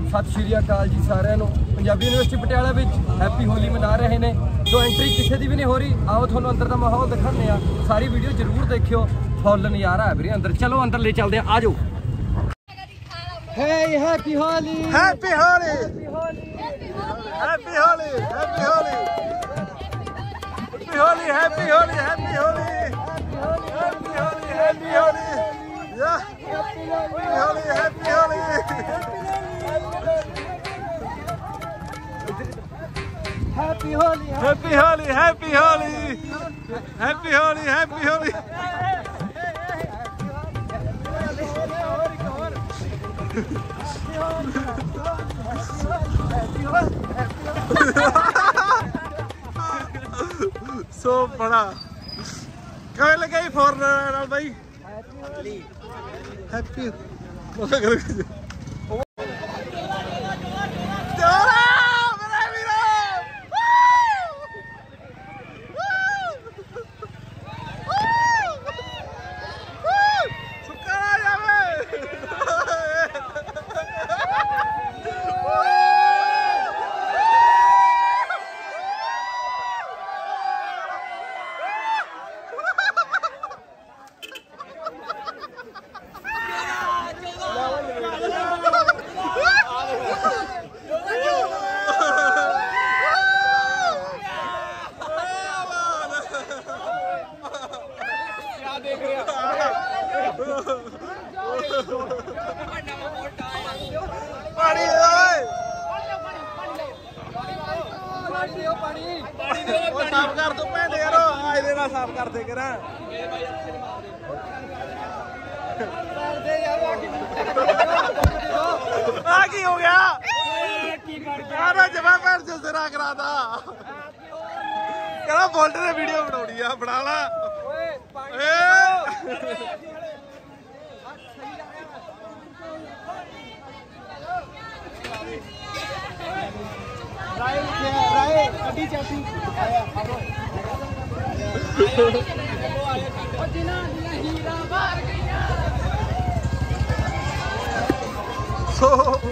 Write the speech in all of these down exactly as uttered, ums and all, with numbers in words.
सत श्री अकाल जी सारिਆਂ ਨੂੰ। पंजाबी यूनिवर्सिटी पटियाला विच हैप्पी होली मना रहे हैं। तो एंट्री किसी की भी नहीं हो रही। आओ थोड़ा अंदर का माहौल दिखाने आ, सारी वीडियो जरूर देखियो, फुल नज़ारा है वीरे अंदर। चलो अंदर ले चलते हैं, आ जाओ। Hey, happy Holi! Happy Holi! Happy Holi! Happy Holi! Happy Holi! Happy Holi! Happy Holi! Happy Holi! Happy Holi! Yeah! Happy Holi! Happy Holi! Happy Holi! Happy Holi! Happy Holi! Happy Holi! Happy Holi! सो बड़ा कहे लगे foreigner भाई happy साफ कर दो भैन यार आज दे ना साफ कर दे करा आ की हो गया यार जवाब भैन जो सिरा करा दा कहना बोल्ट ने वीडियो बनाउणी आ बना ला सो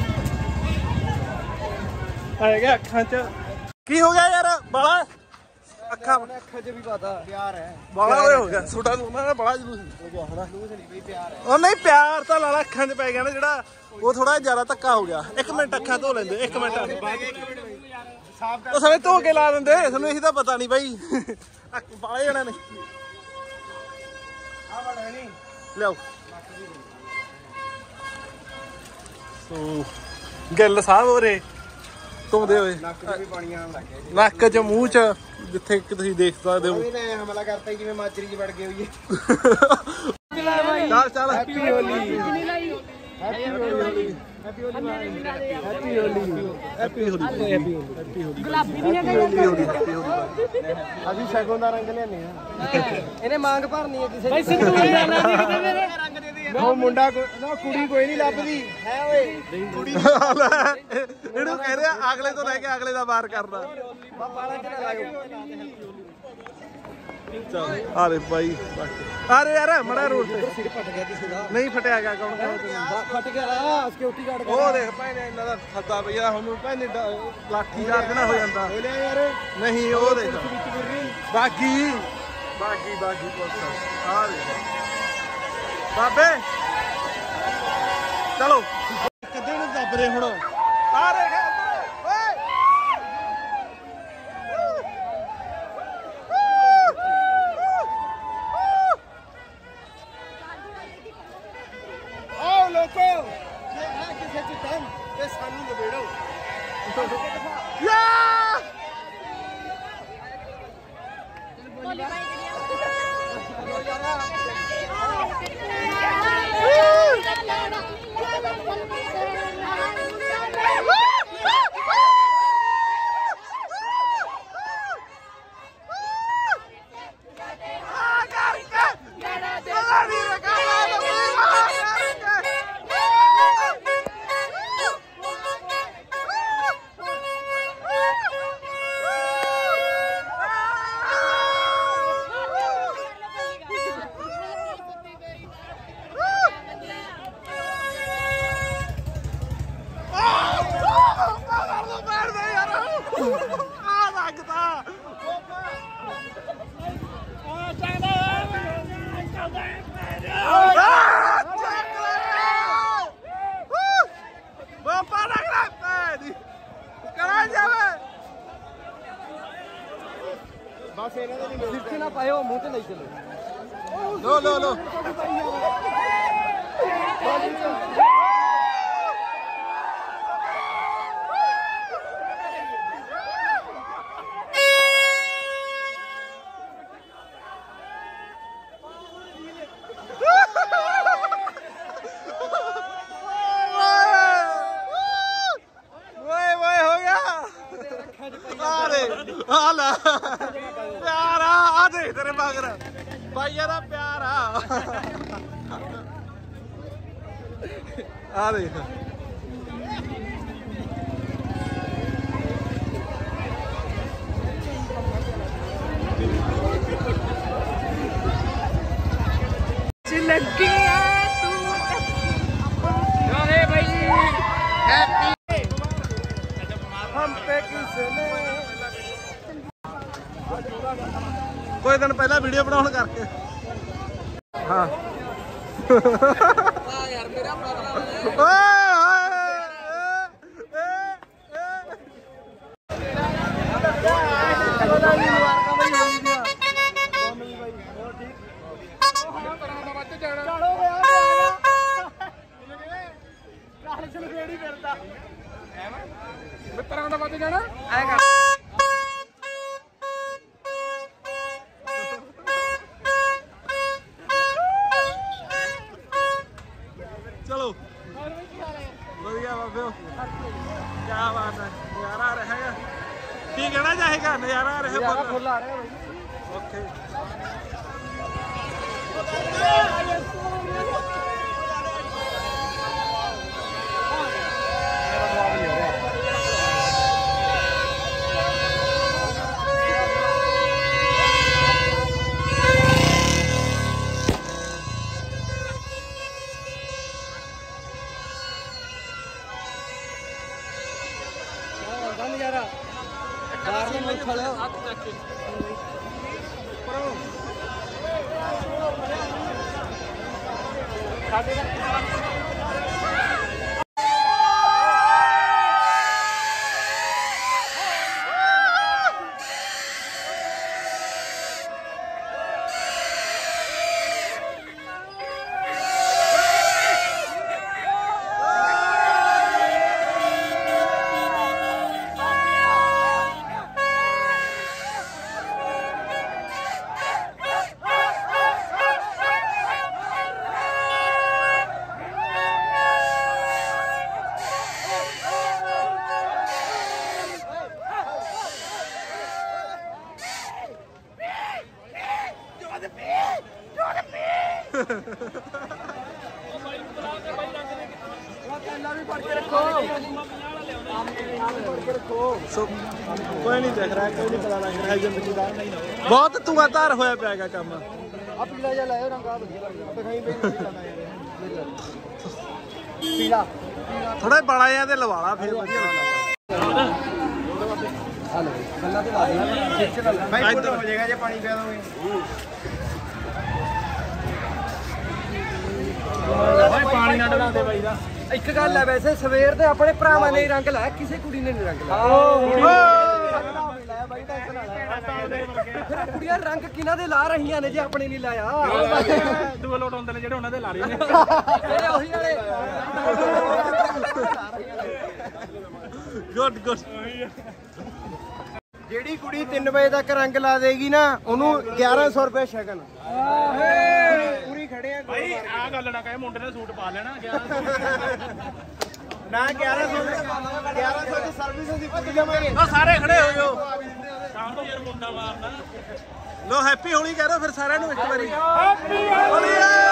आएगा अखा च की हो गया यार बाला अखा अखा च भी पता प्यार है बाला हो गया छोटा ना बड़ा जुलूस हो गया है और नहीं प्यार तो लाला अखा च पै गया ना जेड़ा वो थोड़ा ज्यादा धक्का हो गया। एक मिनट अखा धो लेंदे एक मिनट तो समय धो के ला देंगे थानू यही तो पता नहीं भाई बाले जने ने लियाओ सो गिल साहब हो रहे घूमते हुए नक च मूँह च जिथे तुसीं देख सकते हो हमला करता है जिवें माचरी च वड़ गए होइए। चल चल happy Holi happy Holi happy Holi happy Holi happy Holi happy Holi गुलाबी नहीं है हैप्पी होली अभी शगों दा रंग लेने इन्हें मांग भरनी है किसी भाई सिंदूर लेना नहीं किते मेरे रंग दे दे वो मुंडा को ना कुड़ी कोई नहीं लभदी है ओए कुड़ी ਇਹਨੂੰ ਕਹਿ ਰਿਹਾ ਅਗਲੇ ਤੋਂ ਲੈ ਕੇ ਅਗਲੇ ਦਾ ਵਾਰ ਕਰਦਾ ਬਾਰਾਂ ਚ ਲਾਇਓ चल अरे भाई अरे यार मड़ा रोड पे सिर फट गया किसी का नहीं फटिया गया कौन कहता फट गया सिक्योरिटी गार्ड ओ देख भाई इन्ना दा खद्दा भैया हम भाई लाठी चार्ज ना हो जाता ले यार नहीं ओ देख बाकी बाकी बाकी पोस्टर आ देख बाबे चलो कदे नु दब रे हुण आ रे ਆ ਲੱਗਦਾ ਬਾਪਾ ਲੱਗ ਰਿਹਾ ਪੈਦੀ ਕਰਾਂ ਜਾਵੇ ਬਸ ਇਹਨਾਂ ਦੇ ਨਹੀਂ ਸਿੱਖੇ ਨਾ ਪਾਇਓ ਮੂੰਹ ਤੇ ਲਈ ਚਲੋ ਲੋ ਲੋ ਲੋ प्यार आ देख तेरे मगर भाइया दा प्यार आ देख लगी कोई दिन पहला वीडियो बनाने करके हाँ यार मेरा मित्रों का बच जाना चलो बढ़िया बाबे क्या बात है नजारा रहेगा ठीक है ना जाएगा नजारा रहेगा फुल आ रहा है ओके नजारा बाहर में मत खड़े हो कोई नहीं देख रहा कोई नहीं पता लग रहा है जिंदगी का बहुत धुआंधार होया पिया काम आ पीला जा लायो रंग आ दिखाई बई पीला थोड़ा बड़ा या ते लवाला फिर ਵਧੀਆ ਲੱਗਦਾ हेलो गल्ला ते ला दे भाई फोटो हो जाएगा जे पानी पिया दोगे भाई पानी ना डला दे भाई दा ਇੱਕ ਗੱਲ ਹੈ ਵੈਸੇ ਸਵੇਰ ਦੇ ਆਪਣੇ ਭਰਾਵਾਂ ਨੇ ਰੰਗ ਲਾਇਆ ਕਿਸੇ ਕੁੜੀ ਨੇ ਨਹੀਂ ਰੰਗ ਲਾਇਆ ਬਾਈ ਟੈਂਸ਼ਨ ਨਾ ਲੈ ਫਿਰ ਕੁੜੀਆਂ ਰੰਗ ਕਿਹਨਾਂ ਦੇ ਲਾ ਰਹੀਆਂ ਨੇ ਜੇ ਆਪਣੇ ਨਹੀਂ ਲਾਇਆ ਦੂਏ ਲੋਟ ਹੁੰਦੇ ਨੇ ਜਿਹੜੇ ਉਹਨਾਂ ਦੇ ਲਾ ਰਹੇ ਨੇ ਜਿਹੜੇ ਉਹੀ ਵਾਲੇ ਗੁੱਡ ਗੁੱਡ ਜਿਹੜੀ ਕੁੜੀ ਤਿੰਨ ਵਜੇ ਤੱਕ ਰੰਗ ਲਾ ਦੇਗੀ ਨਾ ਉਹਨੂੰ ਗਿਆਰਾਂ ਸੌ ਰੁਪਏ ਸ਼ਗਨ ਪੂਰੀ ਖੜੇ ਆ ਭਾਈ ਆਹ ਗੱਲ ਨਾ ਕਹੇ ਮੁੰਡੇ ਨੇ ਸੂਟ ਪਾ ਲੈਣਾ ਨਾ ਗਿਆਰਾਂ ਸੌ ਗਿਆਰਾਂ ਸੌ ਦੀ ਸਰਵਿਸ ਅਸੀਂ ਪੁੱਜ ਜਾਵਾਂਗੇ ਉਹ ਸਾਰੇ ਖੜੇ ਹੋ ਜਾਓ ਸ਼ਾਮ ਨੂੰ ਯਾਰ ਮੁੰਡਾ ਮਾਰਨਾ ਲੋ ਹੈਪੀ ਹੋਲੀ ਕਹਿ ਦੋ ਫਿਰ ਸਾਰਿਆਂ ਨੂੰ ਇੱਕ ਵਾਰੀ ਹੈਪੀ ਹੋਲੀ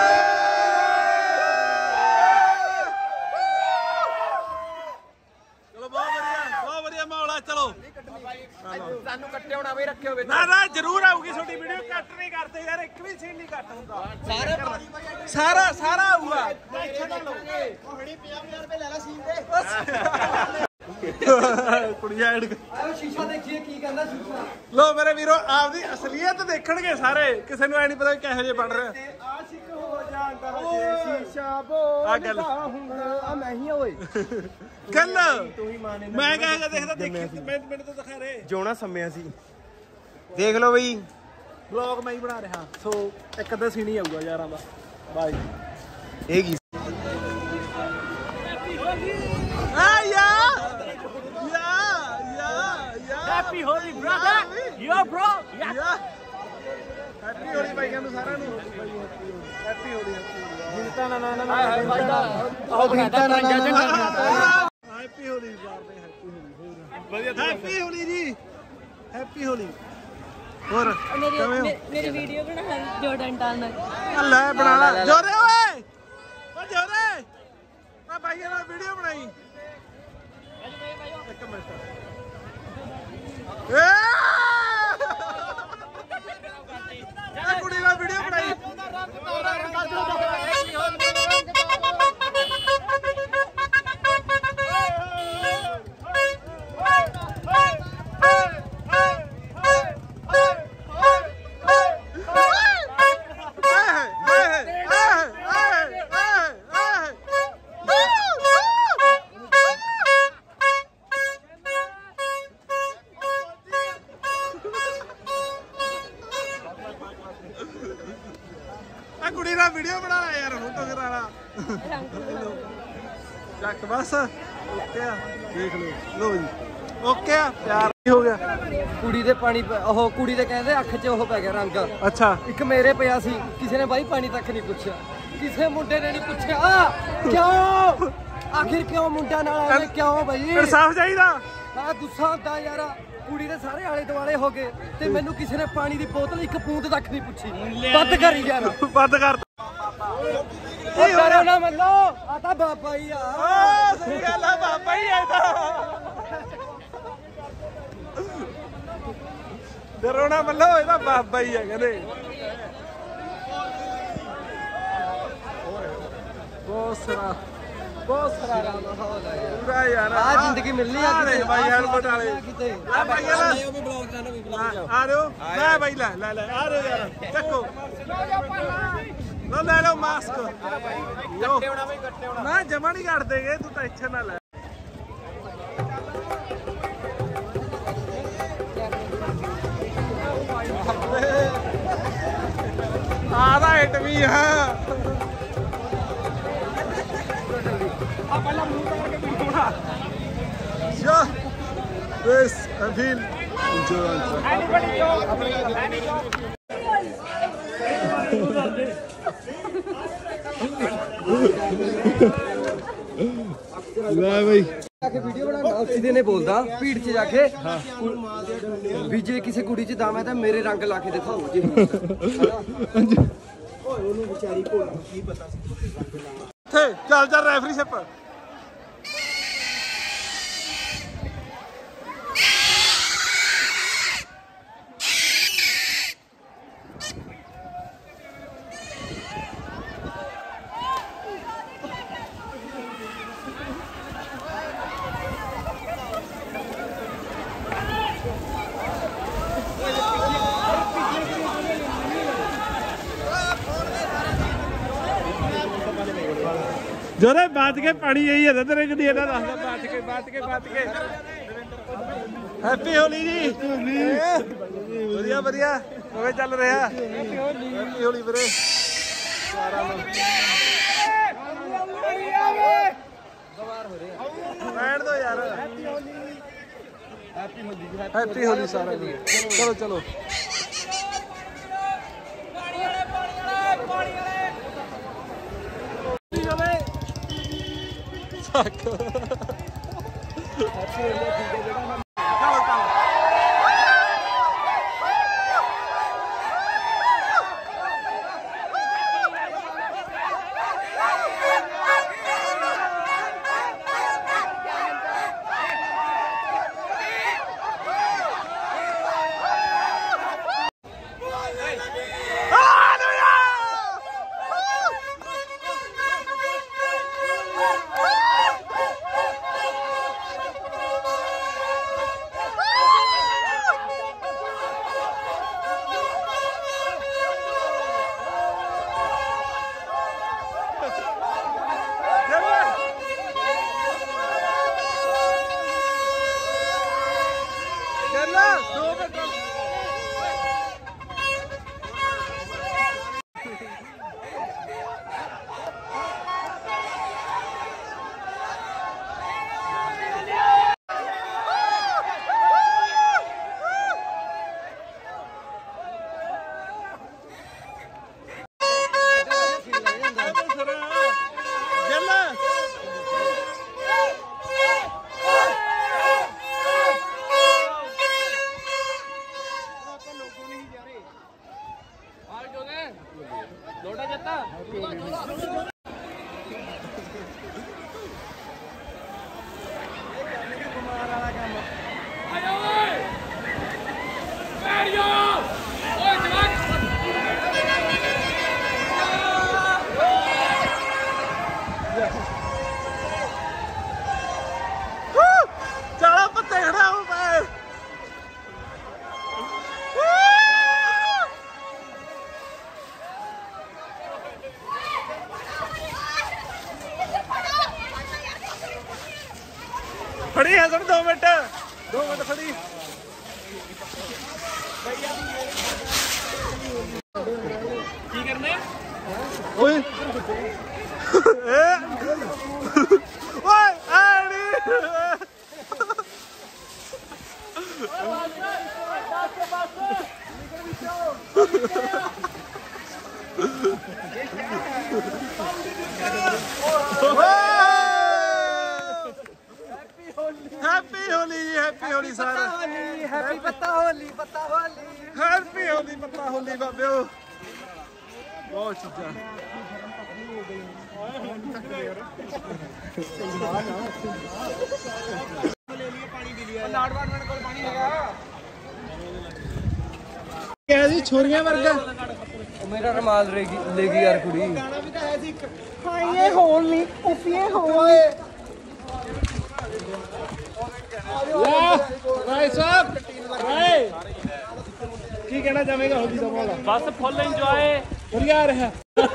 ਚਲੋ ਬਹੁਤ ਵਧੀਆ ਬਹੁਤ ਵਧੀਆ ਮਾਹੌਲ ਆ ਚਲੋ ਸਾਨੂੰ ਕੱਟੇ ਹੋਣਾ ਵੀ ਰੱਖਿਓ ਵਿੱਚ ਨਾ ਨਾ ਜ਼ਰੂਰ ਆਊਗੀ ਤੁਹਾਡੀ ਵੀਡੀਓ ਕੱਟ ਨਹੀਂ ਕਰਦੇ ਯਾਰ ਇੱਕ ਵੀ ਸੀਨ ਨਹੀਂ ਕੱਟ ਹੁੰਦਾ ਸਾਰੇ ਸਾਰਾ ਸਾਰਾ ਆਊਗਾ ਉਹ ਹਣੀ ਪੰਜਾਹ ਪੰਜਾਹ ਰੁਪਏ ਲੈ ਲੈ ਸੀਨ ਦੇ ਕੁੜੀਆਂ ਐਡ ਆਓ ਸ਼ੀਸ਼ਾ ਦੇਖੀਏ ਕੀ ਕਹਿੰਦਾ ਸ਼ੀਸ਼ਾ। ਲੋ ਮੇਰੇ ਵੀਰੋ ਆਪਦੀ ਅਸਲੀਅਤ ਦੇਖਣਗੇ ਸਾਰੇ, ਕਿਸੇ ਨੂੰ ਐ ਨਹੀਂ ਪਤਾ ਕਿਹੋ ਜਿਹੇ ਬਣ ਰਹੇ। ਆਸ਼ਿਕ ਹੋ ਜਾਂਦਾ ਜੇ ਸ਼ੀਸ਼ਾ ਬੋਲਦਾ ਹੁੰਦਾ ਆ ਮੈਂ ਹੀ ਓਏ ਗੱਲ ਤੂੰ ਹੀ ਮਾਨੇ ਮੈਂ ਕਹਾਂ ਦੇਖਦਾ ਦੇਖੀ ਮੈਂ ਮੈਨੂੰ ਤਾਂ ਦਿਖਾ ਰਹੇ ਜੋਣਾ ਸੰਮਿਆ ਸੀ। ਦੇਖ ਲਓ ਬਈ ਵਲੌਗ ਮੈਂ ਹੀ ਬਣਾ ਰਿਹਾ, ਸੋ ਇੱਕ ਅੱਧਾ ਸੀਨ ਹੀ ਆਊਗਾ ਯਾਰਾਂ ਦਾ। ਬਾਈ ਇਹ ਕੀ ਆ ਯਾ ਯਾ ਯਾ ਯਾ happy Holi brother yo bro ਯਾ ਹੈਪੀ ਹੋਲੀ ਬਾਈਆਂ ਨੂੰ ਸਾਰਿਆਂ ਨੂੰ ਹੈਪੀ ਹੋਲੀ। ਜਿੰਤਾ ਨਾ ਨਾ ਨਾ ਆਹ ਜਿੰਤਾ ਨਾ ਨਾ ਹੈਪੀ ਹੋਲੀ ਕਰਦੇ ਹੈਪੀ ਹੋਲੀ ਵਧੀਆ ਹੈਪੀ ਹੋਲੀ ਜੀ ਹੈਪੀ ਹੋਲੀ। ਹੋਰ ਮੇਰੀ ਮੇਰੀ ਵੀਡੀਓ ਬਣਾ ਜੋਰਡਨ ਟਾਨ ਲੈ ਬਣਾ ਲੈ ਜੋਰੇ ਓਏ ਓ ਜੋਰੇ ਆ ਭਾਈਆਂ ਨਾਲ ਵੀਡੀਓ ਬਣਾਈ ਇੱਕ ਮਿੰਟ। ਏ ਇਹ ਕੁੜੀ ਨਾਲ ਵੀਡੀਓ ਬਣਾਈ ਕੁੜੀ ਨਾਲ ਵੀਡੀਓ ਬਣਾ ਲੈ ਯਾਰ ਫੋਟੋ ਕਰਾ ਲਾ ਚੱਕ ਬਸ ਓਕੇ ਆ ਦੇਖ ਲਓ ਲੋ ਜੀ ਓਕੇ ਆ ਪਿਆਰ ਹੋ ਗਿਆ। ਕੁੜੀ ਦੇ ਪਾਣੀ ਉਹ ਕੁੜੀ ਦੇ ਕਹਿੰਦੇ ਅੱਖ 'ਚ ਉਹ ਪੈ ਗਿਆ ਰੰਗ। ਅੱਛਾ ਇੱਕ ਮੇਰੇ ਪਿਆ ਸੀ, ਕਿਸੇ ਨੇ ਬਾਈ ਪਾਣੀ ਤੱਕ ਨਹੀਂ ਪੁੱਛਿਆ, ਕਿਸੇ ਮੁੰਡੇ ਨੇ ਨਹੀਂ ਪੁੱਛਿਆ ਕਿਉਂ ਆਖਿਰ ਕਿਉਂ ਮੁੰਡਾ ਨਾਲ ਆਵੇ ਕਿਉਂ ਬਈ ਇਨਸਾਫ ਚਾਹੀਦਾ। ਆ ਗੁੱਸਾ ਹੁੰਦਾ ਯਾਰ। ਕੁੜੀ ਦੇ ਸਾਰੇ ਆਲੇ ਦੁਆਲੇ ਹੋ ਗਏ ਤੇ ਮੈਨੂੰ ਕਿਸੇ ਨੇ ਪਾਣੀ ਦੀ ਬੋਤਲ ਇੱਕ ਬੂੰਦ ਤੱਕ ਨਹੀਂ ਪੁੱਛੀ। ਬੰਦ ਕਰ ਯਾਰ ਬੰਦ ਕਰ ਉਹ ਕਰੋ ਨਾ ਮੰਨੋ ਆ ਤਾਂ ਬਾਬਾ ਹੀ ਆ। ਓ ਸਹੀ ਗੱਲ ਆ ਬਾਬਾ ਹੀ ਐ ਤਾਂ ਡਰੋਣਾ ਮੱਲੋ ਇਹਦਾ ਬਾਬਾ ਹੀ ਆ ਕਹਿੰਦੇ। ਬਹੁਤ ਸਾਰਾ ਬਹੁਤ ਸਾਰਾ ਮਾਹੌਲ ਆ ਯਾਰ। ਪੂਰਾ ਯਾਰ ਆ ਜ਼ਿੰਦਗੀ ਮਿਲਣੀ ਆ ਕਿਤੇ ਬਾਈ ਹੈਲਮਟ ਵਾਲੇ ਕਿਤੇ ਆ ਬਾਈ ਯਾਰ ਉਹ ਵੀ ਬਲੌਗ ਕਰ ਲਓ ਵੀ ਬਲੌਗ ਆ ਰਹੇ ਹੋ ਲੈ ਬਾਈ ਲੈ ਲੈ ਲੈ ਆ ਰਹੇ ਹੋ ਯਾਰ ਚੱਕੋ ਲੋ ਲੈ ਲਓ ਮਾਸਕ ਕੱਟੇ ਹੋਣਾ ਬਈ ਕੱਟੇ ਹੋਣਾ ਨਾ ਜਮਾ ਨਹੀਂ ਕੱਟ ਦੇਗੇ ਤੂੰ ਟੈਨਸ਼ਨ ਨਾ ਲੈ। ਆਦਾ ਹਿੱਟ ਵੀ ਆ ਪਹਿਲਾਂ ਮੂੰਹ ਕਰਕੇ ਵੀਡੀਓ ਬਣਾ show this I feel enjoy anybody joke any joke ਲੈ ਬਈ ਆ ਕੇ ਵੀਡੀਓ ਬਣਾਉਂਦਾ ਸਿੱਧੇ ਨੇ ਬੋਲਦਾ ਭੀੜ 'ਚ ਜਾ ਕੇ ਵੀ ਜੇ ਕਿਸੇ ਕੁੜੀ 'ਚ ਦਮ ਹੈ ਤਾਂ ਮੇਰੇ ਰੰਗ ਲਾ ਕੇ ਦਿਖਾਓ ਜੀ। ਓਏ ਉਹਨੂੰ ਵਿਚਾਰੀ ਭੋਲ ਕੀ ਪਤਾ ਸੀ। ਚੱਲ ਚੱਲ ਰੈਫਰੀਸ਼ਿਪ ਜੋਰੇ ਬਾਤ ਕੇ ਪਾਣੀ ਆਈ ਹੈ ਤੇਰੇ ਗੱਡੀ ਇਹਦਾ ਦੱਸਦਾ ਬਾਤ ਕੇ ਬਾਤ ਕੇ ਬਾਤ ਕੇ ਹੈਪੀ ਹੋਲੀ ਜੀ ਵਧੀਆ ਵਧੀਆ ਕਿਵੇਂ ਚੱਲ ਰਿਹਾ ਹੈਪੀ ਹੋਲੀ ਹੈਪੀ ਹੋਲੀ ਵੀਰੇ ਬੈਠ ਦੋ ਯਾਰ happy Holi happy Holi happy Holi ਸਾਰਿਆਂ ਨੂੰ ਚਲੋ ਚਲੋ ਚਲੋ ਵਾਲਾ ਕੰਮ ਚਲੋ ਪੱਤੇ ਖੜਾ ਹੋ ਪਏ ਖੜੀ ਹੈ ਸਰ ਦੋ ਮਿੰਟ ਦੋ ਮਿੰਟ ਖੜੀ ਕੀ ਕਰਨਾ ਓਏ ਓਏ ਆੜੀ ਹੈਪੀ ਹੋਲੀ ਜੀ ਹੈਪੀ ਹੋਲੀ ਸਰ ਹੈਪੀ ਪੱਤਾ ਹੋਲੀ ਪੱਤਾ ਹੋਲੀ ਹੈਪੀ ਹੋਲੀ ਪੱਤਾ ਹੋਲੀ ਬਾਬਿਓ ਬਹੁਤ ਚੀਜ਼ਾਂ ਲਾਡਵਾਨ ਕੋਲ ਪਾਣੀ ਹੈਗਾ ਕਿਹਾ ਜੀ ਛੋਰੀਆਂ ਵਰਗਾ ਮੇਰਾ ਰਮਾਲ ਲੈ ਗਈ ਯਾਰ ਕੁੜੀ ਗਾਣਾ ਵੀ ਤਾਂ ਹੈ ਸੀ ਇੱਕ ਹਾਏ ਹੋਲੀ ਉਫੀਏ ਹੋਏ ਰਾਏ ਸਾਹਿਬ ਰਾਏ ਕੀ ਕਹਿਣਾ ਚਾਹੇਗਾ ਹੋਲੀ ਦਾ ਮਾਹੌਲ ਬਸ ਫੁੱਲ ਇੰਜੋਏ ਵਧੀਆ ਰਿਹਾ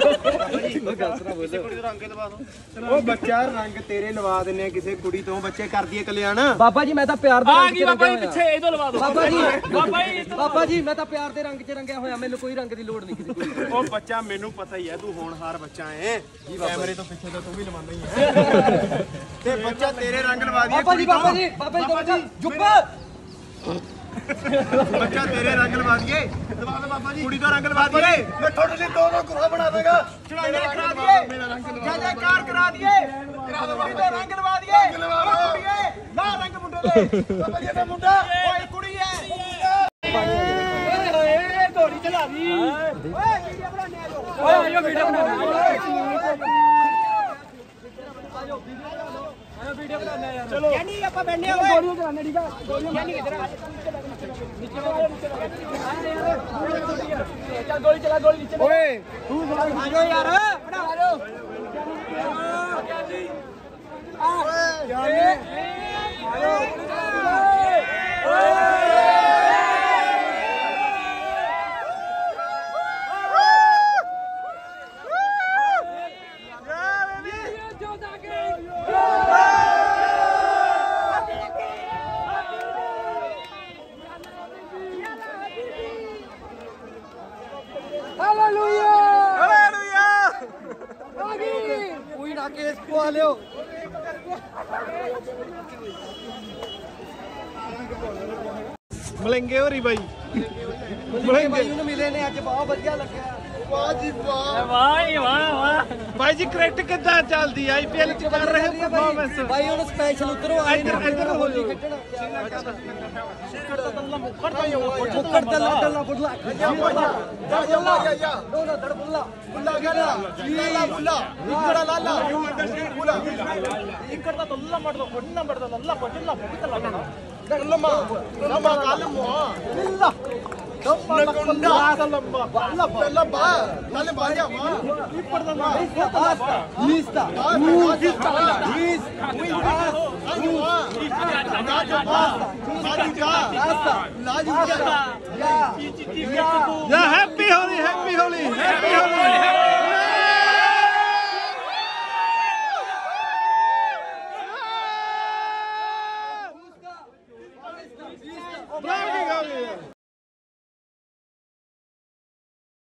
ਉਹ ਬੱਚਾ ਰੰਗ ਤੇਰੇ ਲਵਾ ਦਿੰਨੇ ਆ ਕਿਸੇ ਕੁੜੀ ਤੋਂ ਬੱਚੇ ਕਰਦੀ ਏ ਕਲਿਆਣ ਬਾਬਾ ਜੀ ਮੈਂ ਤਾਂ ਪਿਆਰ ਦੇ ਆ ਰੰਗ ਗਈ ਚ ਬਾਬਾ ਰੰਗਿਆ ਜੀ ਹੋਇਆ ਪਿੱਛੇ ਇਹ ਤੋਂ ਲਵਾ ਦੋ ਬਾਬਾ ਜੀ ਬਾਬਾ ਜੀ ਬਾਬਾ ਜੀ ਮੈਂ ਤਾਂ ਪਿਆਰ ਦੇ ਰੰਗ ਚ ਰੰਗਿਆ ਹੋਇਆ ਮੈਨੂੰ ਕੋਈ ਰੰਗ ਦੀ ਲੋੜ ਨਹੀਂ ਕਿਸੇ ਕੁੜੀ ਉਹ ਬੱਚਾ ਮੈਨੂੰ ਪਤਾ ਹੀ ਹੈ ਤੂੰ ਹੋਣਹਾਰ ਬੱਚਾ ਏ ਕੈਮਰੇ ਤੋਂ ਪਿੱਛੇ ਤਾਂ ਤੂੰ ਵੀ ਲਵਾਉਂਦਾ ਹੀ ਹੈ ਤੇ ਬੱਚਾ ਤੇਰੇ ਰੰਗ ਲਵਾ ਦਈਏ ਬਾਬਾ ਜੀ ਬਾਬਾ ਜੀ ਬਾਬਾ ਜੀ ਚੁੱਪ ਬੱਚਾ ਤੇਰੇ ਰੰਗ ਲਵਾ ਦਈਏ ਲਵਾ ਦੋ ਬਾਬਾ ਜੀ ਕੁੜੀ ਦਾ ਰੰਗ ਲਵਾ ਦਈਏ ਮੈਂ ਤੁਹਾਡੇ ਲਈ ਦੋ ਦੋ ਗੁਰੂਆ ਬਣਾ ਦੇਗਾ ਚੜਾਈਆਂ ਕਰਾ ਦਈਏ ਜੈ ਜੈਕਾਰ ਕਰਾ ਦਈਏ ਕਰਾ ਦੋ ਕੁੜੀ ਦਾ ਰੰਗ ਲਵਾ ਦਈਏ ਕੁੜੀਏ ਨਾ ਰੰਗ ਮੁੰਡੇ ਦੇ ਬਾਬਾ ਜੀ ਦਾ ਮੁੰਡਾ ਓਏ ਕੁੜੀ ਹੈ ਓਏ ਗੋਲੀ ਚਲਾ ਦੀ ਓਏ ਵੀਡੀਓ ਬਣਾਉਣੇ ਆ ਜੋ ਓਏ ਆਇਓ ਵੀਡੀਓ ਬਣਾਉਣਾ ਆਇਓ ਵੀਡੀਓ ਬਣਾਉਣਾ ਯਾਰ ਚਲੋ ਯਾਨੀ ਆਪਾਂ ਬੈਠੇ ਹੋਏ ਗੋਲੀਆਂ ਚਲਾਣੇ ਠੀਕ ਆ ਗੋਲੀਆਂ ਯਾਨੀ ਇਧਰ ਆ ਨੀਚੇ ਨੀਚੇ ਚੱਲ ਗੋਲੀ ਚਲਾ ਗੋਲੀ ਨੀਚੇ ਓਏ ਤੂੰ ਆ ਜਾਓ ਯਾਰ ਬਣਾ ਆ ਜਾਓ ਓਏ ਕੋਈ ਨਾ ਕੇਸ ਪਵਾ ਲਿਓ ਮਲੰਗੇ ਹੋਰੀ ਬਾਈ ਮਲੰਗੇ ਬਾਈ ਨੂੰ ਮਿਲੇ ਨੇ ਅੱਜ ਬਹੁਤ ਵਧੀਆ ਲੱਗਿਆ ਵਾਹ ਜੀ ਵਾਹ ਵਾਹ ਵਾਹ ਵਾਹ ਬਾਈ ਜੀ ਕ੍ਰਿਕਟ ਕਿੱਦਾਂ ਚੱਲਦੀ ਆਈਪੀਐਲ ਚ ਕਰ ਰਹੇ ਪਰਫਾਰਮੈਂਸ ਬਾਈ ਹੁਣ ਸਪੈਸ਼ਲ ਉਧਰੋਂ ਆਏ ਨੇ ਇੱਧਰ ਇੱਧਰ ਹੋ ਜਾਓ ਮੁੱਕੜ ਤੱਲਾ ਤੱਲਾ ਬੁੱਲਾ ਜਾ ਜਾ ਜਾ ਜਾ ਦੋਨਾ ਧੜ ਬੁੱਲਾ ਬੁੱਲਾ ਗਿਆ ਲਾਲਾ ਬੁੱਲਾ ਇਕੜਾ ਲਾਲਾ ਬੁੱਲਾ ਇਕੜਾ ਤੱਲਾ ਮੜਦਾ ಕೊಣ್ಣ ಮಡದ ನಲ್ಲ ಕೊಟ್ಟಿಲ್ಲ ಮುಗಿತಲ್ಲ ನಲ್ಲಮ್ಮ ನಮ್ಮ ಕಾಲಮ್ಮ ಇಲ್ಲ ನಕೊಂಡ ಕಾಲಮ್ಮ ಬಲ್ಲ ಬಲ್ಲ ಬಾ ತಲೆ ಬಾಯ ಬಾ ಇಪ್ಪಡದ ಬಾಸ್ತಾ ಲೀಸ್ತಾ ಲೀಸ್ತಾ ಲೀಸ್ ಅಯ್ಯೋ ರಾಜ ಬಾ ಸಾಜಿಕಾ ಲಾಜಿಕಾ ಯಾ ਯਾ happy Holi happy Holi happy ਹੋਲੀ